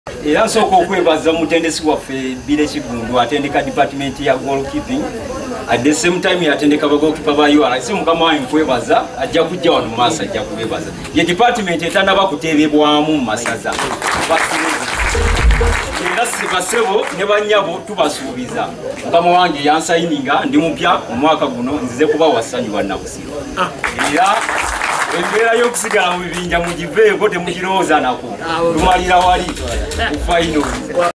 Era nsooka okwebaza mutendesi waffe Bile Kigundu atendeka department ya goalkeeping. At the same time yatendeka bagoalkeeper ba URA. Si mukama wange nkwebaza ajja kujja wano maaso ajja kubebaza. Ye department etandaba kuteebebwamu mu masaza. Era Sebo ne banyabo tubasuubiza. Mukama wange yansayininga ndi mupya mu mwaka guno nzize kuba wasanyu bannabusiro. Era embeera y'okusigala mu bibinja mugiveeko temugirowooza nako. Tumalira wali ku final.